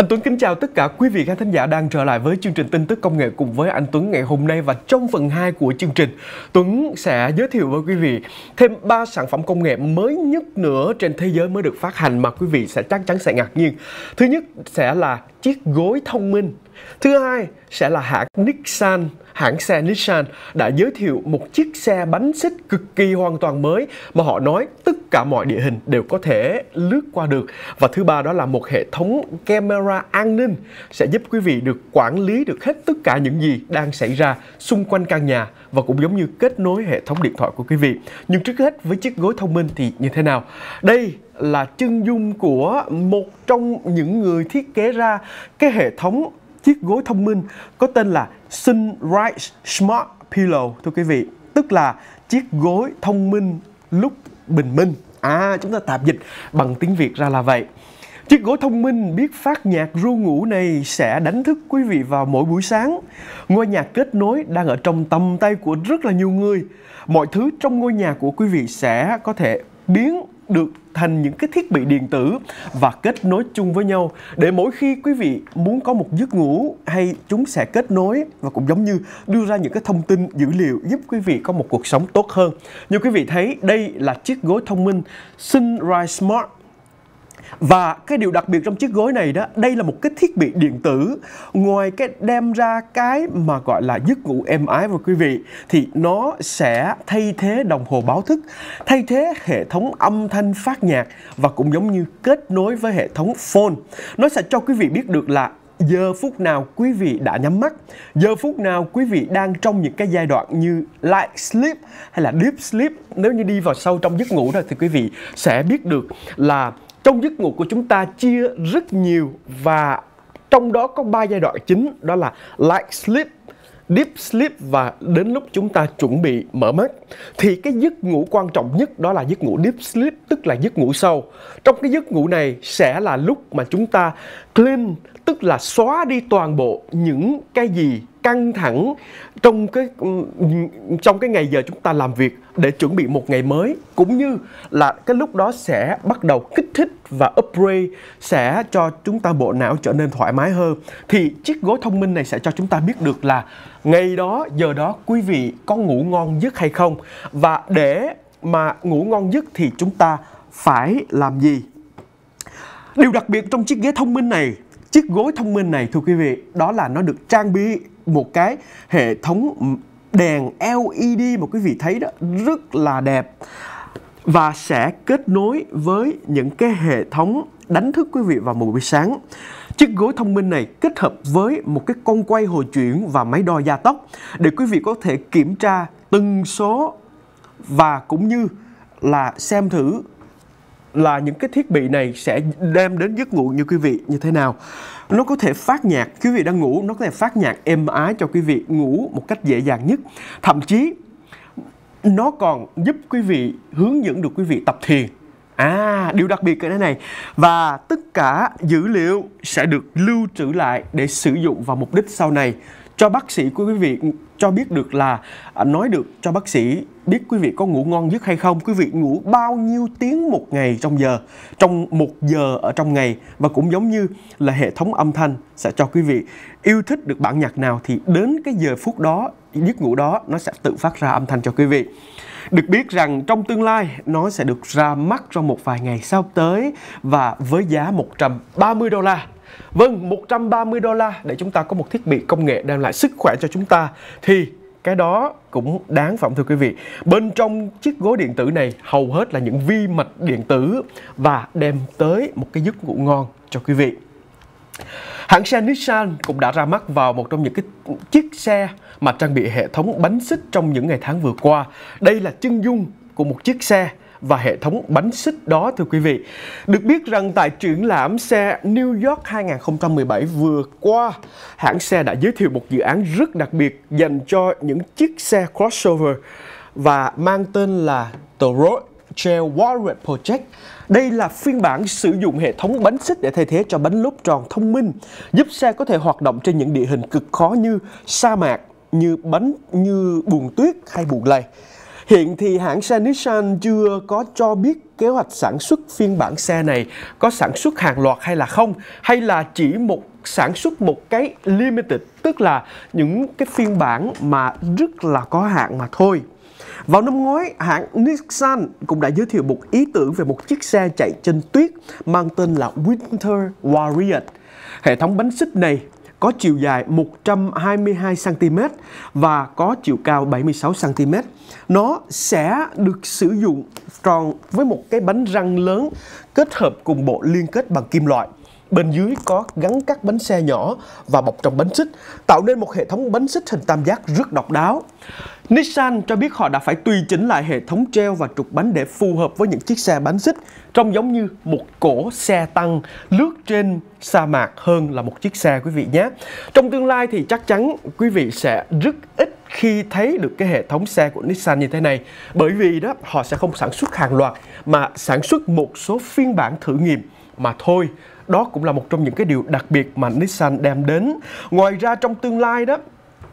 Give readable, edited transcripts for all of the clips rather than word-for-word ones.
Anh Tuấn kính chào tất cả quý vị khán thính giả đang trở lại với chương trình tin tức công nghệ cùng với anh Tuấn ngày hôm nay. Và trong phần 2 của chương trình, Tuấn sẽ giới thiệu với quý vị thêm 3 sản phẩm công nghệ mới nhất nữa trên thế giới mới được phát hành mà quý vị sẽ chắc chắn sẽ ngạc nhiên. Thứ nhất sẽ là chiếc gối thông minh. Thứ hai sẽ là hãng xe Nissan đã giới thiệu một chiếc xe bánh xích cực kỳ hoàn toàn mới mà họ nói tất cả mọi địa hình đều có thể lướt qua được. Và thứ ba đó là một hệ thống camera an ninh sẽ giúp quý vị được quản lý được hết tất cả những gì đang xảy ra xung quanh căn nhà và cũng giống như kết nối hệ thống điện thoại của quý vị. Nhưng trước hết với chiếc gối thông minh thì như thế nào? Đây là chân dung của một trong những người thiết kế ra cái hệ thống chiếc gối thông minh có tên là Sunrise Smart Pillow, thưa quý vị, tức là chiếc gối thông minh lúc bình minh. Chúng ta tạm dịch bằng tiếng Việt ra là vậy. Chiếc gối thông minh biết phát nhạc ru ngủ này sẽ đánh thức quý vị vào mỗi buổi sáng. Ngôi nhà kết nối đang ở trong tầm tay của rất là nhiều người. Mọi thứ trong ngôi nhà của quý vị sẽ có thể biến được thành những cái thiết bị điện tử và kết nối chung với nhau để mỗi khi quý vị muốn có một giấc ngủ hay chúng sẽ kết nối và cũng giống như đưa ra những cái thông tin dữ liệu giúp quý vị có một cuộc sống tốt hơn. Như quý vị thấy, đây là chiếc gối thông minh Sunrise Smart. Và cái điều đặc biệt trong chiếc gối này đó, đây là một cái thiết bị điện tử. Ngoài cái đem ra cái mà gọi là giấc ngủ êm ái với quý vị, thì nó sẽ thay thế đồng hồ báo thức, thay thế hệ thống âm thanh phát nhạc và cũng giống như kết nối với hệ thống phone. Nó sẽ cho quý vị biết được là giờ phút nào quý vị đã nhắm mắt, giờ phút nào quý vị đang trong những cái giai đoạn như light sleep hay là deep sleep. Nếu như đi vào sâu trong giấc ngủ rồi thì quý vị sẽ biết được là trong giấc ngủ của chúng ta chia rất nhiều và trong đó có 3 giai đoạn chính, đó là light sleep, deep sleep và đến lúc chúng ta chuẩn bị mở mắt. Thì cái giấc ngủ quan trọng nhất đó là giấc ngủ deep sleep, tức là giấc ngủ sâu. Trong cái giấc ngủ này sẽ là lúc mà chúng ta clean, tức là xóa đi toàn bộ những cái gì căng thẳng trong cái ngày giờ chúng ta làm việc để chuẩn bị một ngày mới, cũng như là cái lúc đó sẽ bắt đầu kích thích và upgrade, sẽ cho chúng ta bộ não trở nên thoải mái hơn. Thì chiếc gối thông minh này sẽ cho chúng ta biết được là ngày đó, giờ đó quý vị có ngủ ngon giấc hay không, và để mà ngủ ngon giấc thì chúng ta phải làm gì. Điều đặc biệt trong chiếc ghế thông minh này, chiếc gối thông minh này thưa quý vị, đó là nó được trang bị một cái hệ thống đèn LED mà quý vị thấy đó rất là đẹp và sẽ kết nối với những cái hệ thống đánh thức quý vị vào một buổi sáng. Chiếc gối thông minh này kết hợp với một cái con quay hồi chuyển và máy đo gia tốc để quý vị có thể kiểm tra tần số và cũng như là xem thử là những cái thiết bị này sẽ đem đến giấc ngủ như quý vị như thế nào. Nó có thể phát nhạc, quý vị đang ngủ, nó có thể phát nhạc êm ái cho quý vị ngủ một cách dễ dàng nhất. Thậm chí nó còn giúp quý vị hướng dẫn được quý vị tập thiền. Điều đặc biệt cái này. Và tất cả dữ liệu sẽ được lưu trữ lại để sử dụng vào mục đích sau này. Cho bác sĩ của quý vị cho biết được là nói được cho bác sĩ biết quý vị có ngủ ngon giấc hay không, quý vị ngủ bao nhiêu tiếng một ngày trong một giờ ở trong ngày, và cũng giống như là hệ thống âm thanh sẽ cho quý vị yêu thích được bản nhạc nào thì đến cái giờ phút đó, giấc ngủ đó nó sẽ tự phát ra âm thanh cho quý vị. Được biết rằng trong tương lai nó sẽ được ra mắt trong một vài ngày sắp tới và với giá $130. Vâng, $130 để chúng ta có một thiết bị công nghệ đem lại sức khỏe cho chúng ta thì cái đó cũng đáng phải không thưa quý vị. Bên trong chiếc gối điện tử này hầu hết là những vi mạch điện tử và đem tới một cái giấc ngủ ngon cho quý vị. Hãng xe Nissan cũng đã ra mắt vào một trong những cái chiếc xe mà trang bị hệ thống bánh xích trong những ngày tháng vừa qua. Đây là chân dung của một chiếc xe và hệ thống bánh xích đó thưa quý vị. Được biết rằng tại triển lãm xe New York 2017 vừa qua, hãng xe đã giới thiệu một dự án rất đặc biệt dành cho những chiếc xe crossover và mang tên là The Road Trail Warrior Project. Đây là phiên bản sử dụng hệ thống bánh xích để thay thế cho bánh lốp tròn thông minh, giúp xe có thể hoạt động trên những địa hình cực khó như sa mạc, như buồn tuyết hay buồn lầy. Hiện thì hãng xe Nissan chưa có cho biết kế hoạch sản xuất phiên bản xe này có sản xuất hàng loạt hay là không, hay là chỉ sản xuất một cái limited, tức là những cái phiên bản mà rất là có hạn mà thôi. Vào năm ngoái, hãng Nissan cũng đã giới thiệu một ý tưởng về một chiếc xe chạy trên tuyết mang tên là Winter Warrior. Hệ thống bánh xích này có chiều dài 122cm và có chiều cao 76cm. Nó sẽ được sử dụng tròn với một cái bánh răng lớn kết hợp cùng bộ liên kết bằng kim loại. Bên dưới có gắn các bánh xe nhỏ và bọc trong bánh xích, tạo nên một hệ thống bánh xích hình tam giác rất độc đáo. Nissan cho biết họ đã phải tùy chỉnh lại hệ thống treo và trục bánh để phù hợp với những chiếc xe bánh xích, trông giống như một cỗ xe tăng lướt trên sa mạc hơn là một chiếc xe quý vị nhé. Trong tương lai thì chắc chắn quý vị sẽ rất ít khi thấy được cái hệ thống xe của Nissan như thế này, bởi vì đó họ sẽ không sản xuất hàng loạt mà sản xuất một số phiên bản thử nghiệm mà thôi. Đó cũng là một trong những cái điều đặc biệt mà Nissan đem đến. Ngoài ra trong tương lai đó,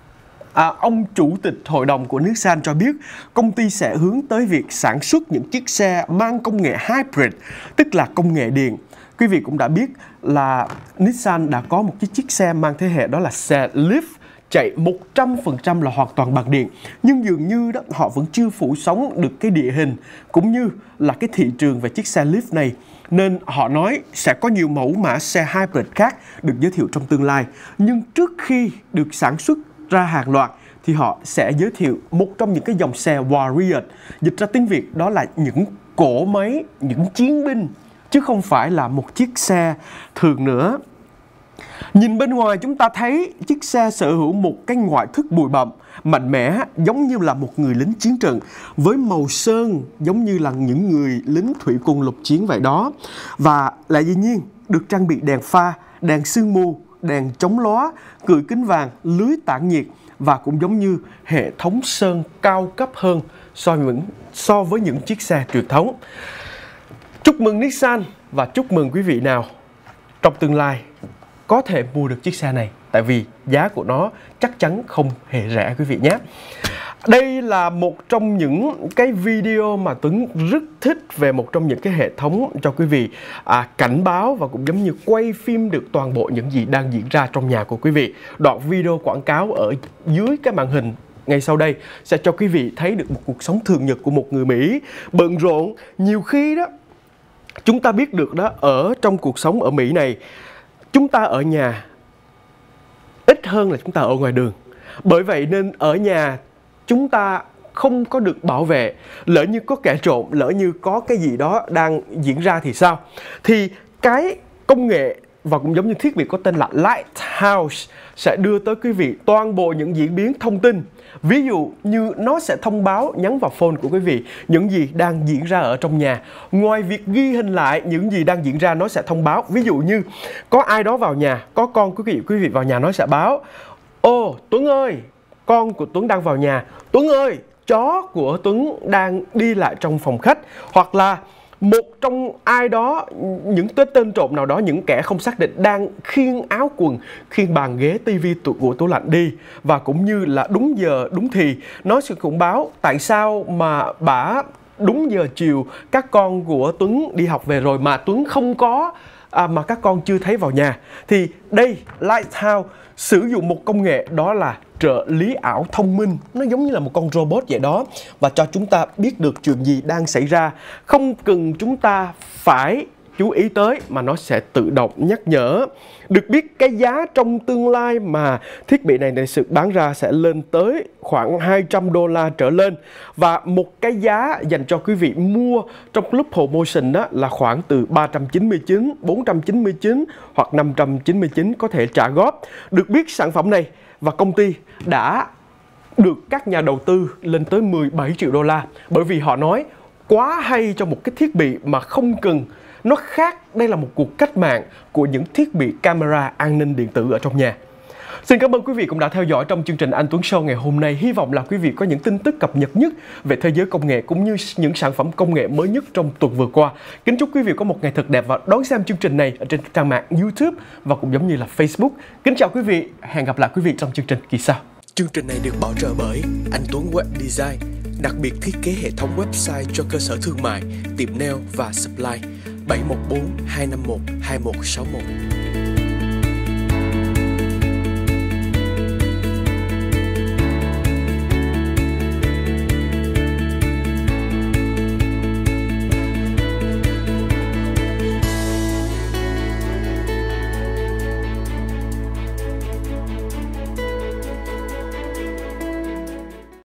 ông chủ tịch hội đồng của Nissan cho biết công ty sẽ hướng tới việc sản xuất những chiếc xe mang công nghệ hybrid, tức là công nghệ điện. Quý vị cũng đã biết là Nissan đã có một chiếc xe mang thế hệ đó là xe Leaf, chạy 100% là hoàn toàn bằng điện. Nhưng dường như đó họ vẫn chưa phủ sóng được cái địa hình cũng như là cái thị trường về chiếc xe Leaf này. Nên họ nói sẽ có nhiều mẫu mã xe hybrid khác được giới thiệu trong tương lai. Nhưng trước khi được sản xuất ra hàng loạt thì họ sẽ giới thiệu một trong những cái dòng xe Warrior. Dịch ra tiếng Việt đó là những cỗ máy, những chiến binh, chứ không phải là một chiếc xe thường nữa. Nhìn bên ngoài chúng ta thấy chiếc xe sở hữu một cái ngoại thất bụi bặm, mạnh mẽ giống như là một người lính chiến trận, với màu sơn giống như là những người lính thủy quân lục chiến vậy đó. Và lại dĩ nhiên được trang bị đèn pha, đèn sương mù, đèn chống lóa, cửa kính vàng, lưới tản nhiệt và cũng giống như hệ thống sơn cao cấp hơn so với những chiếc xe truyền thống. Chúc mừng Nissan và chúc mừng quý vị nào trong tương lai có thể mua được chiếc xe này, tại vì giá của nó chắc chắn không hề rẻ quý vị nhé. Đây là một trong những cái video mà Tuấn rất thích về một trong những cái hệ thống cho quý vị cảnh báo và cũng giống như quay phim được toàn bộ những gì đang diễn ra trong nhà của quý vị. Đoạn video quảng cáo ở dưới cái màn hình ngay sau đây sẽ cho quý vị thấy được một cuộc sống thường nhật của một người Mỹ bận rộn. Nhiều khi đó chúng ta biết được đó, ở trong cuộc sống ở Mỹ này, chúng ta ở nhà ít hơn là chúng ta ở ngoài đường. Bởi vậy nên ở nhà chúng ta không có được bảo vệ. Lỡ như có kẻ trộm, lỡ như có cái gì đó đang diễn ra thì sao? Thì cái công nghệ và cũng giống như thiết bị có tên là Lighthouse sẽ đưa tới quý vị toàn bộ những diễn biến thông tin. Ví dụ như nó sẽ thông báo nhắn vào phone của quý vị những gì đang diễn ra ở trong nhà. Ngoài việc ghi hình lại những gì đang diễn ra, nó sẽ thông báo. Ví dụ như có ai đó vào nhà, có con của quý vị vào nhà, nó sẽ báo: ô Tuấn ơi, con của Tuấn đang vào nhà. Tuấn ơi, chó của Tuấn đang đi lại trong phòng khách. Hoặc là một trong ai đó, những tên trộm nào đó, những kẻ không xác định đang khiêng áo quần, khiêng bàn ghế, tivi của tủ lạnh đi. Và cũng như là đúng giờ đúng thì nó sẽ cũng báo tại sao mà đúng giờ chiều các con của Tuấn đi học về rồi mà Tuấn không có, mà các con chưa thấy vào nhà. Thì đây, Lighthouse sử dụng một công nghệ đó là trợ lý ảo thông minh. Nó giống như là một con robot vậy đó, và cho chúng ta biết được chuyện gì đang xảy ra. Không cần chúng ta phải chú ý tới mà nó sẽ tự động nhắc nhở. Được biết cái giá trong tương lai mà thiết bị này sự bán ra sẽ lên tới khoảng $200 trở lên. Và một cái giá dành cho quý vị mua trong lúc promotion đó là khoảng từ 399, 499 hoặc 599 có thể trả góp. Được biết sản phẩm này và công ty đã được các nhà đầu tư lên tới 17 triệu đô la, bởi vì họ nói quá hay cho một cái thiết bị mà không cần. Nó khác, đây là một cuộc cách mạng của những thiết bị camera an ninh điện tử ở trong nhà. Xin cảm ơn quý vị cũng đã theo dõi trong chương trình Anh Tuấn Show ngày hôm nay. Hy vọng là quý vị có những tin tức cập nhật nhất về thế giới công nghệ cũng như những sản phẩm công nghệ mới nhất trong tuần vừa qua. Kính chúc quý vị có một ngày thật đẹp và đón xem chương trình này ở trên trang mạng YouTube và cũng giống như là Facebook. Kính chào quý vị, hẹn gặp lại quý vị trong chương trình kỳ sau. Chương trình này được bảo trợ bởi Anh Tuấn Web Design, đặc biệt thiết kế hệ thống website cho cơ sở thương mại, tiệm nail và supply 714 251 2161.